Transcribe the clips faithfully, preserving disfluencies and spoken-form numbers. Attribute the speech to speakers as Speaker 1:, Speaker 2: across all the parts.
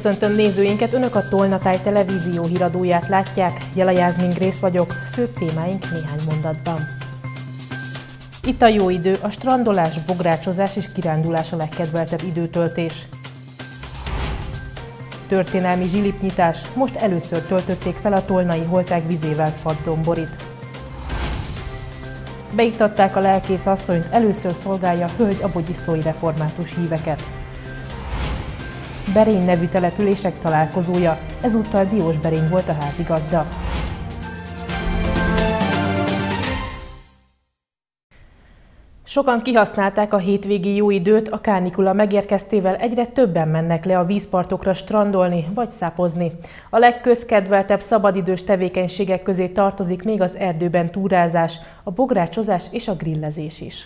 Speaker 1: Köszöntöm nézőinket, Önök a Tolnatáj televízió híradóját látják. Jela Jászmin Grész vagyok, főbb témáink néhány mondatban. Itt a jó idő, a strandolás, bográcsozás és kirándulás a legkedveltebb időtöltés. Történelmi zsilipnyitás, most először töltötték fel a tolnai holták vizével Fadd-domborit. Beiktatták a lelkész asszonyt, először szolgálja hölgy a bogyiszlói református híveket. Berény nevű települések találkozója, ezúttal Diósberény volt a házigazda. Sokan kihasználták a hétvégi jó időt, a kánikula megérkeztével egyre többen mennek le a vízpartokra strandolni vagy szápozni. A legközkedveltebb szabadidős tevékenységek közé tartozik még az erdőben túrázás, a bográcsozás és a grillezés is.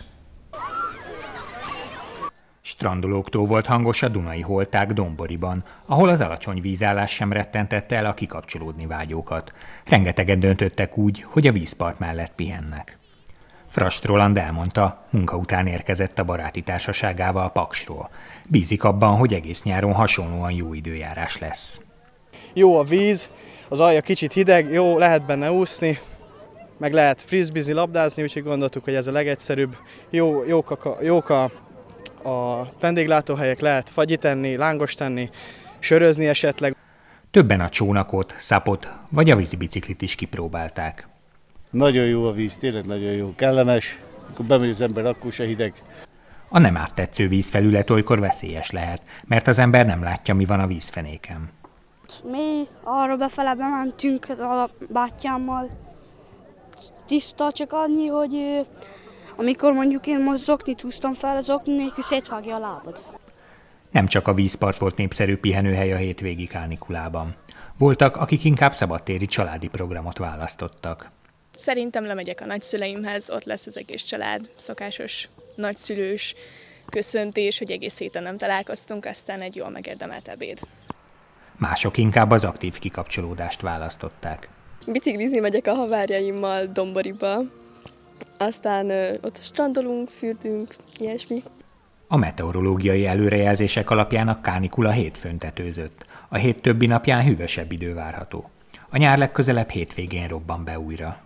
Speaker 2: Strandolóktól volt hangos a Dunai holták Domboriban, ahol az alacsony vízállás sem rettentette el a kikapcsolódni vágyókat. Rengetegen döntöttek úgy, hogy a vízpart mellett pihennek. Frast Roland elmondta, munka után érkezett a baráti társaságával Paksról. Bízik abban, hogy egész nyáron hasonlóan jó időjárás lesz.
Speaker 3: Jó a víz, az alja kicsit hideg, jó, lehet benne úszni, meg lehet frisbeezni, labdázni, úgyhogy gondoltuk, hogy ez a legegyszerűbb. Jó, jók a, jók a, a vendéglátóhelyek, lehet fagyit enni, lángos tenni, sörözni esetleg.
Speaker 2: Többen a csónakot, szapot vagy a vízibiciklit is kipróbálták.
Speaker 4: Nagyon jó a víz, tényleg nagyon jó, kellemes, amikor bemegy az ember, akkor se hideg.
Speaker 2: A nem áttetsző vízfelület olykor veszélyes lehet, mert az ember nem látja, mi van a vízfenéken.
Speaker 5: Mi arra befele bementünk a bátyámmal. Tiszta, csak annyi, hogy amikor mondjuk én most zoknit húztam fel, az okni nélkül szétvágja a lábad.
Speaker 2: Nem csak a vízpart volt népszerű pihenőhely a hétvégi kánikulában. Voltak, akik inkább szabadtéri családi programot választottak.
Speaker 6: Szerintem lemegyek a nagyszüleimhez, ott lesz az egész család, szokásos nagyszülős köszöntés, hogy egész héten nem találkoztunk, aztán egy jól megérdemelt ebéd.
Speaker 2: Mások inkább az aktív kikapcsolódást választották.
Speaker 7: Biciklizni megyek a haverjaimmal Domboriba, aztán ö, ott strandolunk, fürdünk, ilyesmi.
Speaker 2: A meteorológiai előrejelzések alapján a kánikula hétfőn tetőzött. A hét többi napján hűvösebb idő várható. A nyár legközelebb hétvégén robban be újra.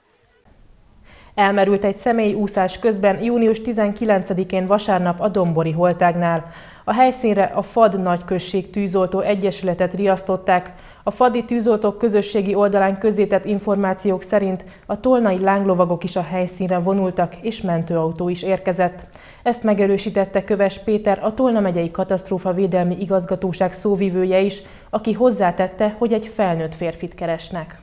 Speaker 1: Elmerült egy személy úszás közben június tizenkilencedikén vasárnap a Dombori holtágnál. A helyszínre a Fadd Nagyközség Tűzoltó Egyesületet riasztották. A faddi tűzoltók közösségi oldalán közzétett információk szerint a tolnai lánglovagok is a helyszínre vonultak, és mentőautó is érkezett. Ezt megerősítette Köves Péter, a Tolna megyei katasztrófavédelmi igazgatóság szóvivője is, aki hozzátette, hogy egy felnőtt férfit keresnek.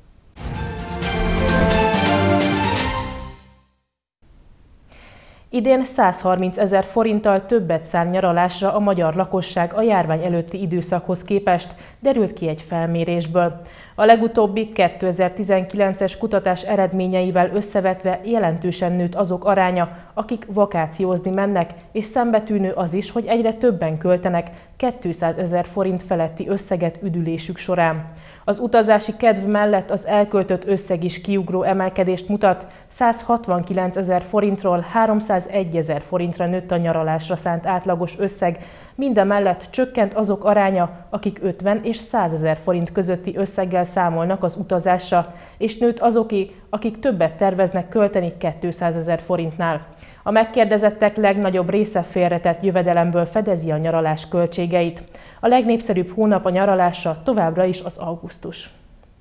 Speaker 1: Idén százharminc ezer forinttal többet szán nyaralásra a magyar lakosság a járvány előtti időszakhoz képest, derült ki egy felmérésből. A legutóbbi kétezer-tizenkilences kutatás eredményeivel összevetve jelentősen nőtt azok aránya, akik vakációzni mennek, és szembetűnő az is, hogy egyre többen költenek kétszázezer forint feletti összeget üdülésük során. Az utazási kedv mellett az elköltött összeg is kiugró emelkedést mutat, százhatvankilencezer forintról háromszázegyezer forintra nőtt a nyaralásra szánt átlagos összeg, mindemellett csökkent azok aránya, akik ötven és százezer forint közötti összeggel számolnak az utazásra, és nőtt azoké, akik többet terveznek költeni kétszázezer forintnál. A megkérdezettek legnagyobb része félretett jövedelemből fedezi a nyaralás költségeit. A legnépszerűbb hónap a nyaralásra továbbra is az augusztus.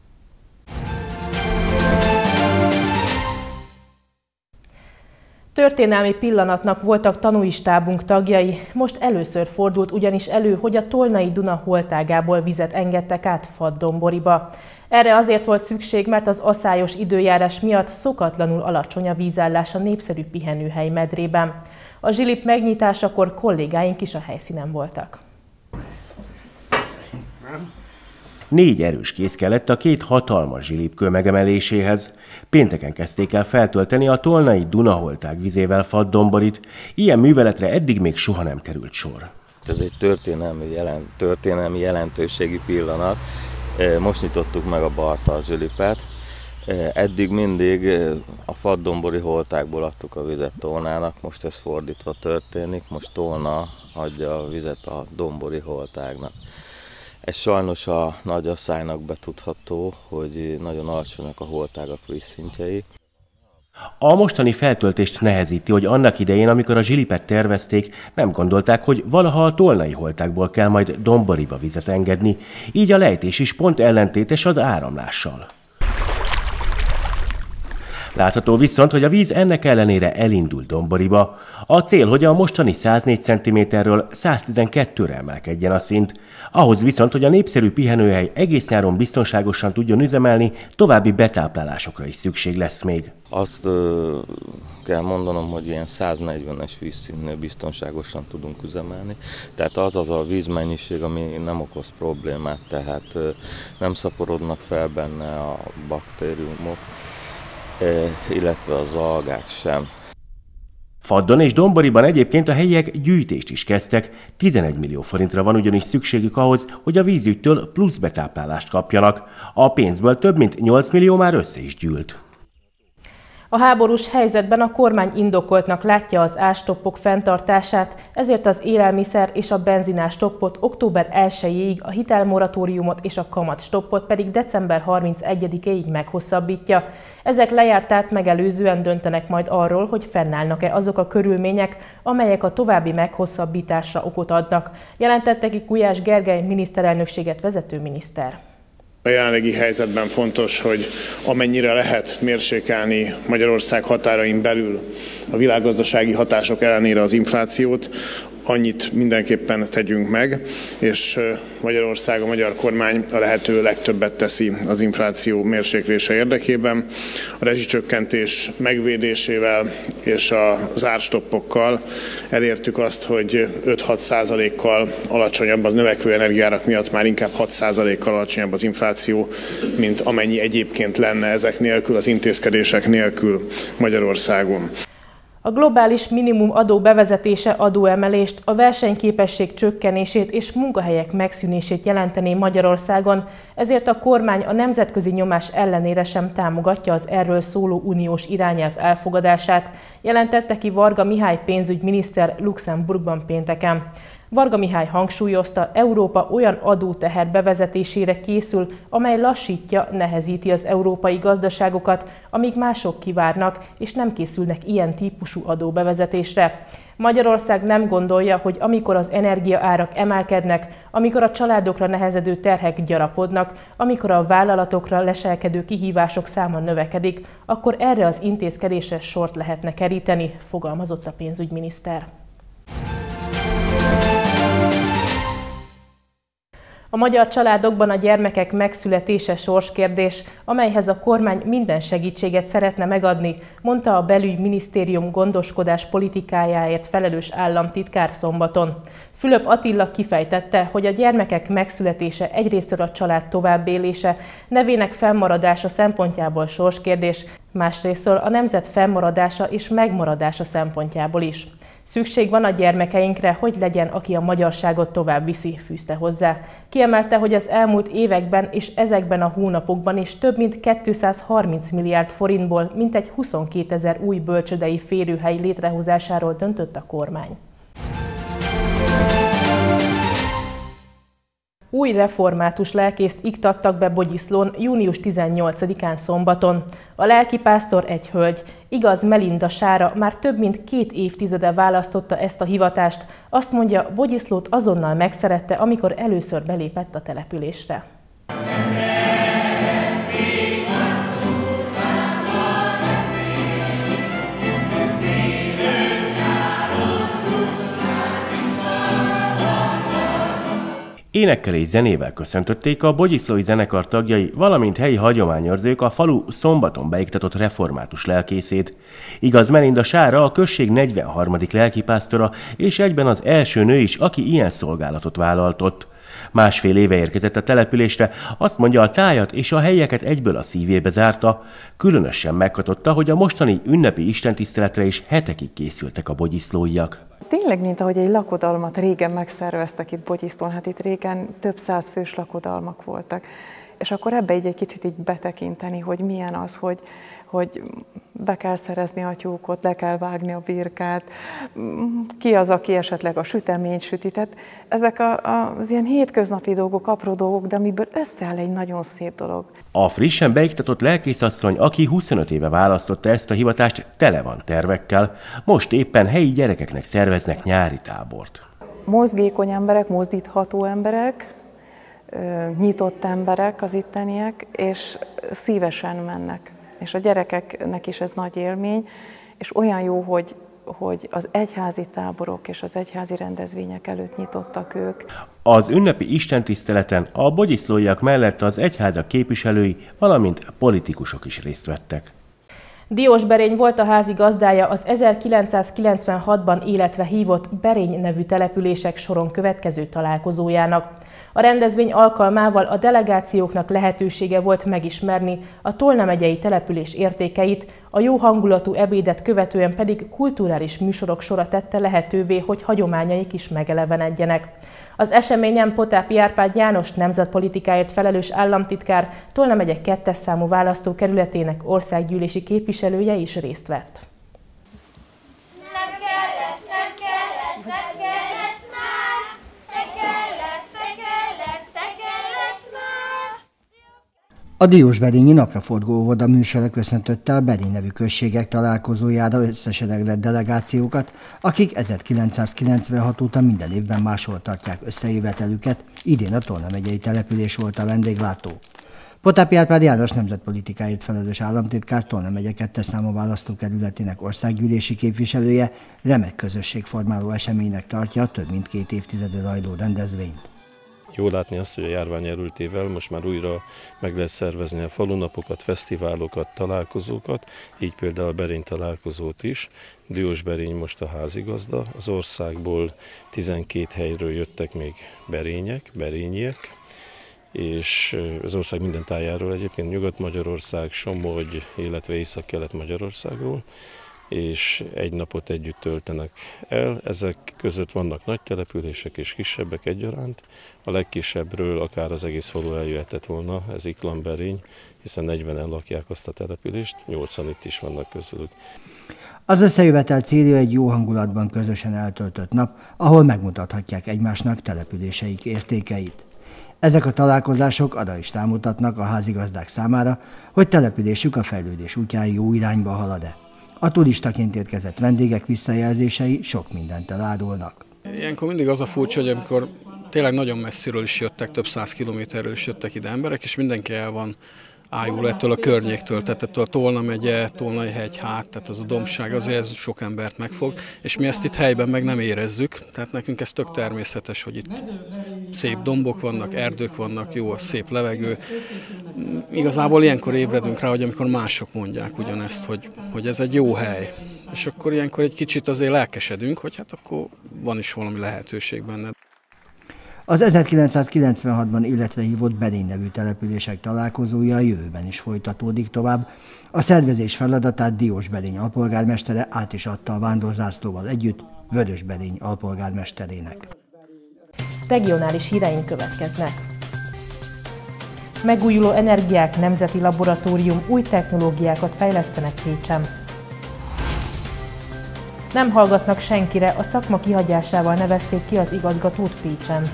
Speaker 1: Történelmi pillanatnak voltak tanúi stábunk tagjai, most először fordult ugyanis elő, hogy a tolnai Duna holtágából vizet engedtek át Fadd-domboriba. Erre azért volt szükség, mert az aszályos időjárás miatt szokatlanul alacsony a vízállás a népszerű pihenőhely medrében. A zsilip megnyitásakor kollégáink is a helyszínen voltak.
Speaker 8: Négy erős kéz kellett a két hatalmas zsilipkő megemeléséhez. Pénteken kezdték el feltölteni a tolnai Dunaholták vizével Fadd-domborit. Ilyen műveletre eddig még soha nem került sor.
Speaker 9: Ez egy történelmi, jelent, történelmi jelentőségi pillanat. Most nyitottuk meg a Bartal zsilipet. Eddig mindig a Fadd-dombori holtákból adtuk a vizet Tolnának, most ez fordítva történik, most Tolna adja a vizet a dombori holtáknak. Ez sajnos a nagy asszálynak betudható, hogy nagyon alacsonyak a holtágak vízszintjei.
Speaker 8: A mostani feltöltést nehezíti, hogy annak idején, amikor a zsilipet tervezték, nem gondolták, hogy valaha a tolnai holtákból kell majd Domboriba vizet engedni, így a lejtés is pont ellentétes az áramlással. Látható viszont, hogy a víz ennek ellenére elindul Domboriba. A cél, hogy a mostani száznégy centiméterről száztizenkettőre emelkedjen a szint. Ahhoz viszont, hogy a népszerű pihenőhely egész nyáron biztonságosan tudjon üzemelni, további betáplálásokra is szükség lesz még.
Speaker 9: Azt ö, kell mondanom, hogy ilyen száznegyvenes vízszintnél biztonságosan tudunk üzemelni. Tehát az az a vízmennyiség, ami nem okoz problémát, tehát ö, nem szaporodnak fel benne a baktériumok, illetve az algák sem.
Speaker 8: Faddon és Domboriban egyébként a helyiek gyűjtést is kezdtek, tizenegy millió forintra van ugyanis szükségük ahhoz, hogy a vízügystől plusz betáplálást kapjanak. A pénzből több mint nyolc millió már össze is gyűlt.
Speaker 1: A háborús helyzetben a kormány indokoltnak látja az árstoppok fenntartását, ezért az élelmiszer és a benzinárstoppot október elsejéig, a hitelmoratóriumot és a kamatstoppot pedig december harmincegyedikéig meghosszabbítja. Ezek lejártát megelőzően döntenek majd arról, hogy fennállnak-e azok a körülmények, amelyek a további meghosszabbításra okot adnak, jelentette ki Gulyás Gergely miniszterelnökséget vezető miniszter.
Speaker 10: A jelenlegi helyzetben fontos, hogy amennyire lehet mérsékelni Magyarország határain belül a világgazdasági hatások ellenére az inflációt, annyit mindenképpen tegyünk meg, és Magyarország, a magyar kormány a lehető legtöbbet teszi az infláció mérséklése érdekében. A rezsicsökkentés megvédésével és az árstoppokkal elértük azt, hogy öt-hat százalékkal alacsonyabb, az növekvő energiárak miatt már inkább hat százalékkal alacsonyabb az infláció, mint amennyi egyébként lenne ezek nélkül, az intézkedések nélkül Magyarországon.
Speaker 1: A globális minimum adó bevezetése adóemelést, a versenyképesség csökkenését és munkahelyek megszűnését jelentené Magyarországon, ezért a kormány a nemzetközi nyomás ellenére sem támogatja az erről szóló uniós irányelv elfogadását, jelentette ki Varga Mihály pénzügyminiszter Luxemburgban pénteken. Varga Mihály hangsúlyozta, Európa olyan adóteher bevezetésére készül, amely lassítja, nehezíti az európai gazdaságokat, amíg mások kivárnak, és nem készülnek ilyen típusú adóbevezetésre. Magyarország nem gondolja, hogy amikor az energiaárak emelkednek, amikor a családokra nehezedő terhek gyarapodnak, amikor a vállalatokra leselkedő kihívások száma növekedik, akkor erre az intézkedésre sort lehetne keríteni, fogalmazott a pénzügyminiszter. A magyar családokban a gyermekek megszületése sorskérdés, amelyhez a kormány minden segítséget szeretne megadni, mondta a Belügyminisztérium gondoskodás politikájáért felelős államtitkár szombaton. Fülöp Attila kifejtette, hogy a gyermekek megszületése egyrésztől a család továbbélése, nevének fennmaradása szempontjából sorskérdés, másrésztől a nemzet fennmaradása és megmaradása szempontjából is. Szükség van a gyermekeinkre, hogy legyen, aki a magyarságot tovább viszi, fűzte hozzá. Kiemelte, hogy az elmúlt években és ezekben a hónapokban is több mint kétszázharminc milliárd forintból mintegy huszonkétezer új bölcsődei férőhely létrehozásáról döntött a kormány. Új református lelkészt iktattak be Bogyiszlón június tizennyolcadikán szombaton. A lelkipásztor egy hölgy, igaz Melinda Sára már több mint két évtizede választotta ezt a hivatást. Azt mondja, Bogyiszlót azonnal megszerette, amikor először belépett a településre.
Speaker 8: Énekkel és zenével köszöntötték a bogyiszlói zenekar tagjai, valamint helyi hagyományőrzők a falu szombaton beiktatott református lelkészét. Igaz Melinda Sára a község negyvenharmadik lelkipásztora, és egyben az első nő is, aki ilyen szolgálatot vállaltott. Másfél éve érkezett a településre, azt mondja, a tájat és a helyeket egyből a szívébe zárta. Különösen meghatotta, hogy a mostani ünnepi istentiszteletre is hetekig készültek a bogyiszlóiak.
Speaker 11: Tényleg, mint ahogy egy lakodalmat régen megszerveztek itt Bogyisztón, hát itt régen több száz fős lakodalmak voltak. És akkor ebbe így egy kicsit így betekinteni, hogy milyen az, hogy, hogy be kell szerezni a tyúkot, le kell vágni a birkát, ki az, aki esetleg a süteményt süti. Tehát ezek a, a, az ilyen hétköznapi dolgok, apró dolgok, de amiből összeáll egy nagyon szép dolog.
Speaker 8: A frissen beiktatott lelkészasszony, aki huszonöt éve választotta ezt a hivatást, tele van tervekkel. Most éppen helyi gyerekeknek szerveznek nyári tábort.
Speaker 11: Mozgékony emberek, mozdítható emberek, nyitott emberek az itteniek, és szívesen mennek. És a gyerekeknek is ez nagy élmény, és olyan jó, hogy, hogy az egyházi táborok és az egyházi rendezvények előtt nyitottak ők.
Speaker 8: Az ünnepi istentiszteleten a bogyiszlóiak mellett az egyházak képviselői, valamint politikusok is részt vettek.
Speaker 1: Diós Berény volt a házigazdája az ezerkilencszázkilencvenhatban életre hívott Berény nevű települések soron következő találkozójának. A rendezvény alkalmával a delegációknak lehetősége volt megismerni a Tolna megyei település értékeit, a jó hangulatú ebédet követően pedig kulturális műsorok sora tette lehetővé, hogy hagyományaik is megelevenedjenek. Az eseményen Potápi Árpád János nemzetpolitikáért felelős államtitkár, Tolna megye kettes számú választókerületének országgyűlési képviselője is részt vett.
Speaker 12: A Diósberényi napraforgó óvoda műsora köszöntötte a Berény nevű községek találkozójára összesereglet delegációkat, akik ezerkilencszázkilencvenhat óta minden évben máshol tartják összejövetelüket, idén a Tolna megyei település volt a vendéglátó. Potápi Árpád János nemzetpolitikáért felelős államtitkár, Tolna megye kettes számú választókerületének országgyűlési képviselője remek közösségformáló eseménynek tartja a több mint két évtizede zajló rendezvényt.
Speaker 13: Jó látni azt, hogy a járvány elültével most már újra meg lehet szervezni a falunapokat, fesztiválokat, találkozókat, így például a Berény találkozót is. Diós Berény most a házigazda, az országból tizenkét helyről jöttek még berények, berényiek, és az ország minden tájáról egyébként, Nyugat-Magyarország, Somogy, illetve Észak-Kelet-Magyarországról, és egy napot együtt töltenek el. Ezek között vannak nagy települések és kisebbek egyaránt. A legkisebbről akár az egész falu eljöhetett volna, ez Iklamberény, hiszen negyvenen lakják azt a települést, nyolcan itt is vannak közülük.
Speaker 12: Az összejövetel célja egy jó hangulatban közösen eltöltött nap, ahol megmutathatják egymásnak településeik értékeit. Ezek a találkozások arra is rámutatnak a házigazdák számára, hogy településük a fejlődés útján jó irányba halad-e. A turistaként érkezett vendégek visszajelzései sok mindent elárulnak.
Speaker 14: Ilyenkor mindig az a furcsa, hogy amikor tényleg nagyon messziről is jöttek, több száz kilométerről is jöttek ide emberek, és mindenki el van ájul ettől a környéktől, tehát ettől a Tolna megye, Tolnai hegy, hát, tehát az a dombság azért ez sok embert megfog, és mi ezt itt helyben meg nem érezzük, tehát nekünk ez tök természetes, hogy itt szép dombok vannak, erdők vannak, jó a szép levegő. Igazából ilyenkor ébredünk rá, hogy amikor mások mondják ugyanezt, hogy, hogy ez egy jó hely, és akkor ilyenkor egy kicsit azért lelkesedünk, hogy hát akkor van is valami lehetőség benne.
Speaker 12: Az ezerkilencszázkilencvenhatban életre hívott Berény nevű települések találkozója a jövőben is folytatódik tovább. A szervezés feladatát Diós Berény alpolgármestere át is adta a vándorzászlóval együtt Vörös Berény alpolgármesterének.
Speaker 1: Regionális híreink következnek. Megújuló energiák nemzeti laboratórium új technológiákat fejlesztenek Pécsen. Nem hallgatnak senkire, a szakma kihagyásával nevezték ki az igazgatót Pécsen.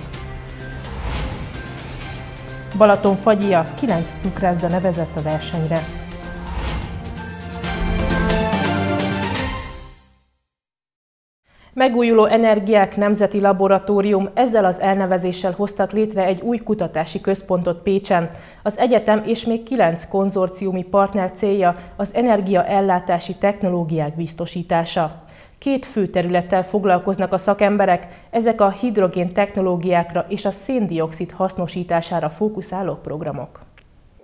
Speaker 1: Balatonfagyia, kilenc cukrászda nevezett a versenyre. Megújuló energiák nemzeti laboratórium, ezzel az elnevezéssel hoztak létre egy új kutatási központot Pécsen. Az egyetem és még kilenc konzorciumi partner célja az energiaellátási technológiák biztosítása. Két fő területtel foglalkoznak a szakemberek, ezek a hidrogén technológiákra és a szén-dioxid hasznosítására fókuszáló programok.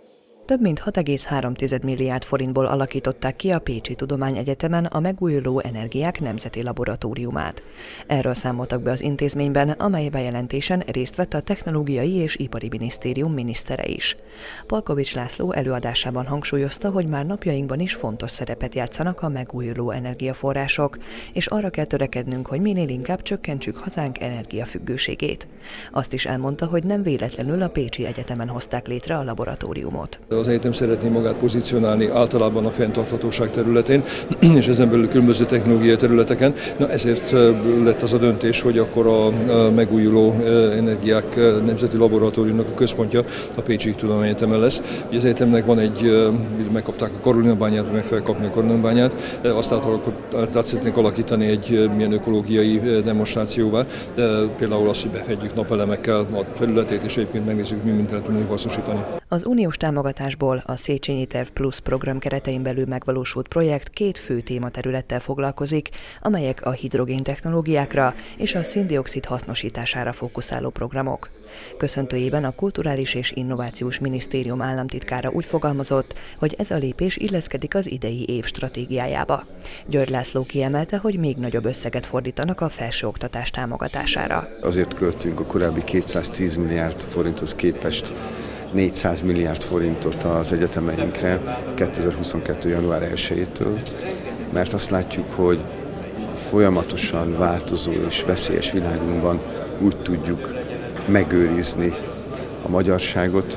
Speaker 15: több mint hat egész három milliárd forintból alakították ki a Pécsi Tudományegyetemen a megújuló energiák nemzeti laboratóriumát. Erről számoltak be az intézményben, amely bejelentésen részt vett a Technológiai és Ipari Minisztérium minisztere is. Palkovics László előadásában hangsúlyozta, hogy már napjainkban is fontos szerepet játszanak a megújuló energiaforrások, és arra kell törekednünk, hogy minél inkább csökkentsük hazánk energiafüggőségét. Azt is elmondta, hogy nem véletlenül a Pécsi Egyetemen hozták létre a laboratóriumot.
Speaker 16: Az egyetem szeretné magát pozícionálni általában a fenntarthatóság területén, és ezen belül különböző technológiai területeken. Na, ezért lett az a döntés, hogy akkor a megújuló energiák nemzeti laboratóriumnak a központja a Pécsi Tudományegyetemen lesz. Ugye az egyetemnek van egy, megkapták a Karolinabányát, meg fel kapni a Karolinabányát, azt át szeretnék alakítani egy milyen ökológiai demonstrációvá, de például azt, hogy befedjük napelemekkel a felületét, és egyébként megnézzük, mi mindent tudunk hasznosítani.
Speaker 15: Az uniós támogatásból a Széchenyi Terv Plus program keretein belül megvalósult projekt két fő tématerülettel foglalkozik, amelyek a hidrogén technológiákra és a szén-dioxid hasznosítására fókuszáló programok. Köszöntőjében a Kulturális és Innovációs Minisztérium államtitkára úgy fogalmazott, hogy ez a lépés illeszkedik az idei év stratégiájába. György László kiemelte, hogy még nagyobb összeget fordítanak a felsőoktatás támogatására.
Speaker 17: Azért költünk a korábbi kétszáztíz milliárd forinthoz képest négyszáz milliárd forintot az egyetemeinkre kétezer-huszonkettő. január elsejétől, mert azt látjuk, hogy a folyamatosan változó és veszélyes világunkban úgy tudjuk megőrizni a magyarságot,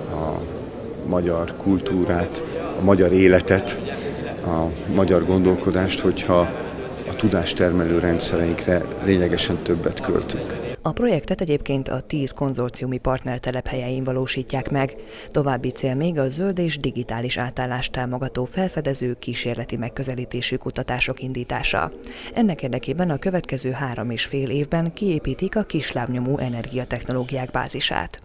Speaker 17: a magyar kultúrát, a magyar életet, a magyar gondolkodást, hogyha a tudástermelő rendszereinkre lényegesen többet költünk.
Speaker 15: A projektet egyébként a tíz konzorciumi partner telephelyein valósítják meg. További cél még a zöld és digitális átállást támogató felfedező kísérleti megközelítésű kutatások indítása. Ennek érdekében a következő három és fél évben kiépítik a kislábnyomú energiatechnológiák bázisát.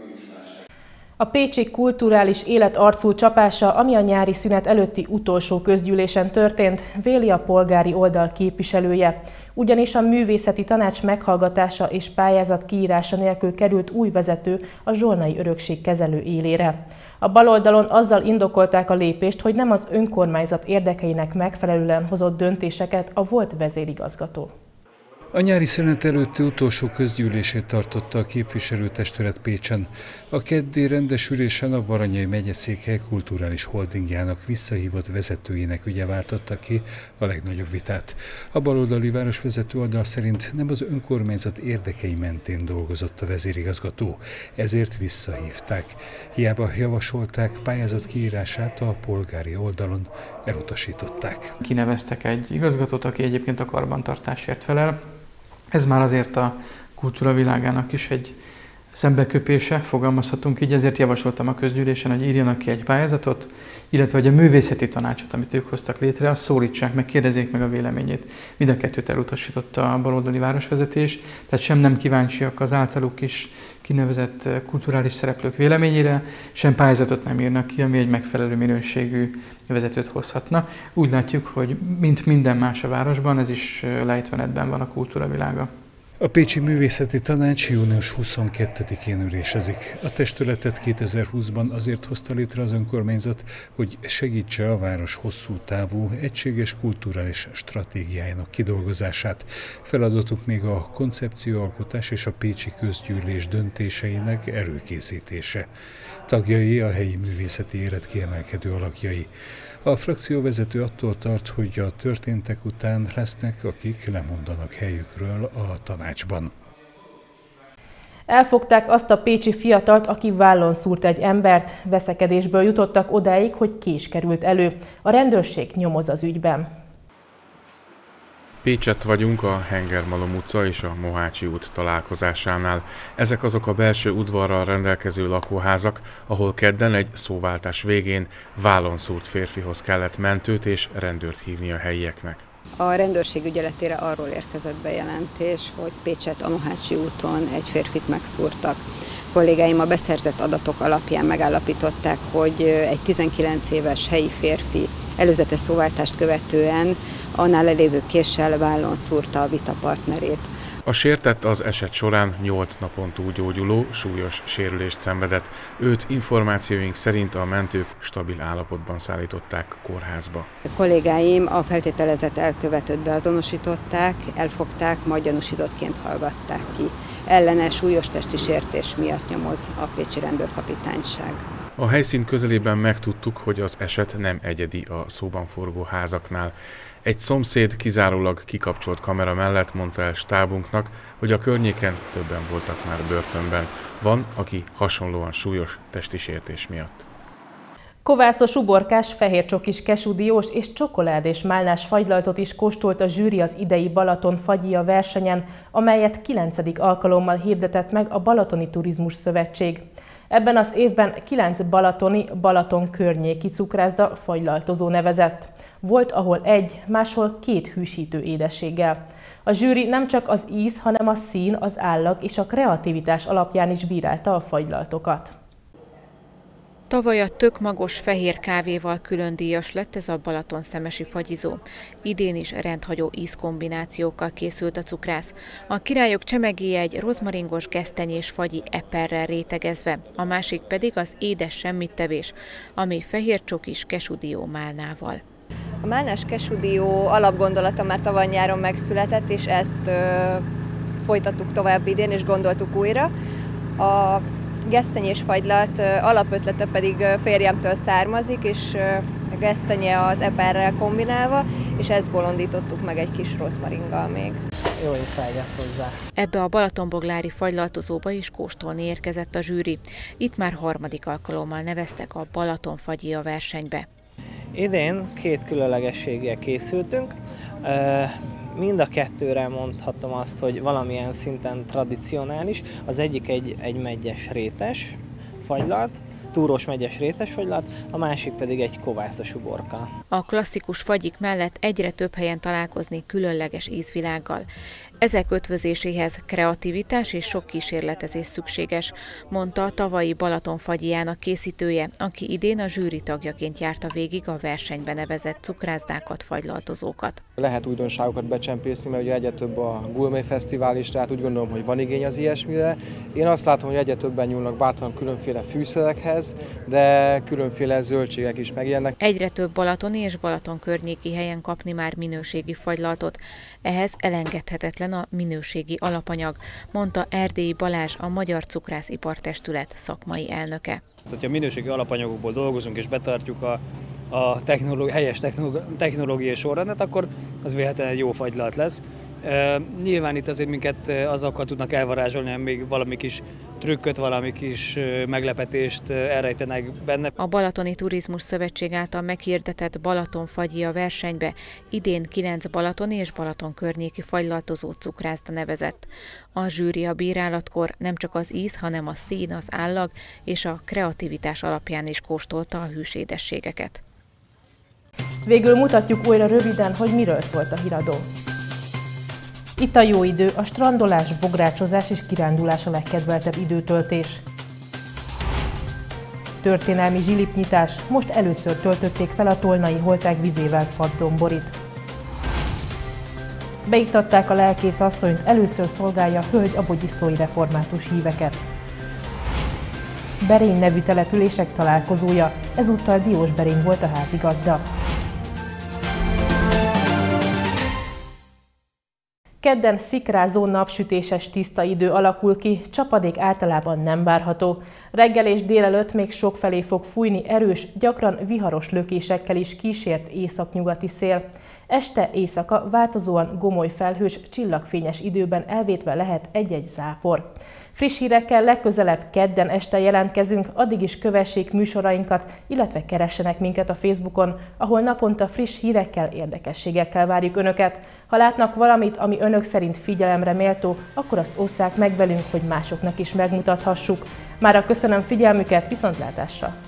Speaker 1: A pécsi kulturális élet arcul csapása, ami a nyári szünet előtti utolsó közgyűlésen történt, véli a polgári oldal képviselője. Ugyanis a művészeti tanács meghallgatása és pályázat kiírása nélkül került új vezető a zsolnai örökség kezelő élére. A baloldalon azzal indokolták a lépést, hogy nem az önkormányzat érdekeinek megfelelően hozott döntéseket a volt vezérigazgató.
Speaker 18: A nyári szünet előtti utolsó közgyűlését tartotta a képviselőtestület Pécsen. A keddi rendesülésen a Baranyai megyeszékhely kulturális holdingjának visszahívott vezetőjének ügye váltotta ki a legnagyobb vitát. A baloldali városvezető oldal szerint nem az önkormányzat érdekei mentén dolgozott a vezérigazgató, ezért visszahívták. Hiába javasolták pályázat kiírását, a polgári oldalon elutasították.
Speaker 19: Kineveztek egy igazgatót, aki egyébként a karbantartásért felel. Ez már azért a kultúra világának is egy szembeköpése, fogalmazhatunk így, ezért javasoltam a közgyűlésen, hogy írjanak ki egy pályázatot, illetve hogy a művészeti tanácsot, amit ők hoztak létre, azt szólítsák meg, kérdezzék meg a véleményét. Mind a kettőt elutasította a baloldali városvezetés, tehát sem nem kíváncsiak az általuk is kinevezett kulturális szereplők véleményére, sem pályázatot nem írnak ki, ami egy megfelelő minőségű vezetőt hozhatna. Úgy látjuk, hogy mint minden más a városban, ez is lejtmenetben van a kultúra világa.
Speaker 18: A Pécsi Művészeti Tanács június huszonkettedikén ülésezik. A testületet kétezer-húszban azért hozta létre az önkormányzat, hogy segítse a város hosszú távú, egységes kulturális stratégiájának kidolgozását. Feladatuk még a koncepcióalkotás és a pécsi közgyűlés döntéseinek előkészítése. Tagjai a helyi művészeti élet kiemelkedő alakjai. A frakcióvezető attól tart, hogy a történtek után lesznek, akik lemondanak helyükről a tanácsban.
Speaker 1: Elfogták azt a pécsi fiatalt, aki vállon szúrt egy embert. Veszekedésből jutottak odáig, hogy kés került elő. A rendőrség nyomoz az ügyben.
Speaker 20: Pécsett vagyunk a Hengermalom utca és a Mohácsi út találkozásánál. Ezek azok a belső udvarral rendelkező lakóházak, ahol kedden egy szóváltás végén vállon szúrt férfihoz kellett mentőt és rendőrt hívni a helyieknek.
Speaker 21: A rendőrség ügyeletére arról érkezett bejelentés, hogy Pécsett a Mohácsi úton egy férfit megszúrtak. Kollégáim a beszerzett adatok alapján megállapították, hogy egy tizenkilenc éves helyi férfi előzetes szóváltást követően annál elévő késsel vállon szúrta a vitapartnerét.
Speaker 20: A sértett az eset során nyolc napon túl gyógyuló, súlyos sérülést szenvedett. Őt információink szerint a mentők stabil állapotban szállították kórházba.
Speaker 21: A kollégáim a feltételezett elkövetőt beazonosították, elfogták, majd gyanúsítottként hallgatták ki. Ellene súlyos testi sértés miatt nyomoz a pécsi rendőrkapitányság.
Speaker 20: A helyszín közelében megtudtuk, hogy az eset nem egyedi a szóban forgó házaknál. Egy szomszéd kizárólag kikapcsolt kamera mellett mondta el stábunknak, hogy a környéken többen voltak már börtönben. Van, aki hasonlóan súlyos testi sértés miatt.
Speaker 1: Kovászos, uborkás, fehércsokis, kesudiós és csokoládés málnás fagylaltot is kóstolt a zsűri az idei Balaton fagyia versenyen, amelyet kilencedik alkalommal hirdetett meg a Balatoni Turizmus Szövetség. Ebben az évben kilenc balatoni, Balaton környéki cukrászda fagylaltozó nevezett. Volt, ahol egy, máshol két hűsítő édességgel. A zsűri nem csak az íz, hanem a szín, az állag és a kreativitás alapján is bírálta a fagylaltokat.
Speaker 3: Tavaly a tök magos fehér kávéval külön díjas lett ez a balatonszemesi fagyizó. Idén is rendhagyó ízkombinációkkal készült a cukrász. A királyok csemegéje egy rozmaringos gesztenyés fagyi eperrel rétegezve, a másik pedig az édes semmittevés, ami fehér csokis kesudió málnával.
Speaker 22: A málnás kesudió alapgondolata már tavaly nyáron megszületett, és ezt ö, folytattuk tovább idén, és gondoltuk újra. A gesztenyés fagylalt alapötlete pedig férjemtől származik, és a gesztenye az eperrel kombinálva, és ezt bolondítottuk meg egy kis rozmaringgal még.
Speaker 23: Jó étvágyat hozzá!
Speaker 3: Ebbe a balatonboglári fagylaltozóba is kóstolni érkezett a zsűri. Itt már harmadik alkalommal neveztek a Balaton fagyia versenybe.
Speaker 23: Idén két különlegességgel készültünk. Mind a kettőre mondhatom azt, hogy valamilyen szinten tradicionális. Az egyik egy, egy meggyes rétes fagylalt, túrós meggyes rétes fagylalt, a másik pedig egy kovászos uborka.
Speaker 3: A klasszikus fagyik mellett egyre több helyen találkozni különleges ízvilággal. Ezek ötvözéséhez kreativitás és sok kísérletezés szükséges, mondta a tavalyi Balaton fagyijának készítője, aki idén a zsűri tagjaként járta végig a versenybe nevezett cukrászdákat, fagylaltozókat.
Speaker 24: Lehet újdonságokat becsempészni, mert ugye egyre több a Gourmet Fesztivál is, tehát úgy gondolom, hogy van igény az ilyesmire. Én azt látom, hogy egyre többen nyúlnak bátran különféle fűszerekhez, de különféle zöldségek is megjelennek.
Speaker 3: Egyre több balatoni és Balaton környéki helyen kapni már minőségi fagylaltot. Ehhez elengedhetetlen a minőségi alapanyag, mondta Erdélyi Balázs, a Magyar Cukrászipartestület szakmai elnöke.
Speaker 25: Ha minőségi alapanyagokból dolgozunk és betartjuk a, a technológi, helyes technológiai sorrendet, akkor az véletlenül egy jó fagylalt lesz. E, nyilván itt azért minket azokkal tudnak elvarázsolni, hogy még valami kis trükköt, valami kis meglepetést elrejtenek benne.
Speaker 3: A Balatoni Turizmus Szövetség által meghirdetett Balaton fagyia versenybe idén kilenc balatoni és Balaton környéki fagylaltozó cukrászda nevezett. A zsűri a bírálatkor nem csak az íz, hanem a szín, az állag és a kreativitás alapján is kóstolta a hűsédességeket.
Speaker 1: Végül mutatjuk újra röviden, hogy miről szólt a híradó. Itt a jó idő, a strandolás, bográcsozás és kirándulás a legkedveltebb időtöltés. Történelmi zsilipnyitás, most először töltötték fel a tolnai holták vizével Fadd-Domborit. Beiktatták a lelkész asszonyt, először szolgálja hölgy a bogyiszlói református híveket. Berény nevű települések találkozója, ezúttal Diósberény volt a házigazda. Kedden szikrázó, napsütéses, tiszta idő alakul ki, csapadék általában nem várható. Reggel és délelőtt még sokfelé fog fújni erős, gyakran viharos lökésekkel is kísért északnyugati szél. Este éjszaka változóan gomoly felhős, csillagfényes időben elvétve lehet egy-egy zápor. Friss hírekkel legközelebb kedden este jelentkezünk, addig is kövessék műsorainkat, illetve keressenek minket a Facebookon, ahol naponta friss hírekkel, érdekességekkel várjuk Önöket. Ha látnak valamit, ami Önök szerint figyelemre méltó, akkor azt osszák meg velünk, hogy másoknak is megmutathassuk. Mára köszönöm figyelmüket, viszontlátásra!